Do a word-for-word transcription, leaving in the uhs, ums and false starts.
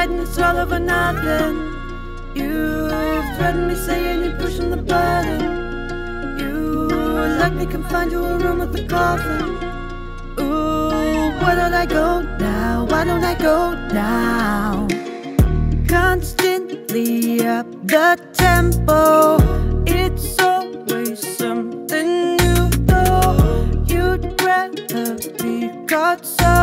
fighting, it's all over nothing. You threaten me saying you're pushing the button. You like me confined to a room with a coffin. Ooh, where don't I go now? Why don't I go now? Constantly up the tempo, it's always something new though. You'd rather be caught so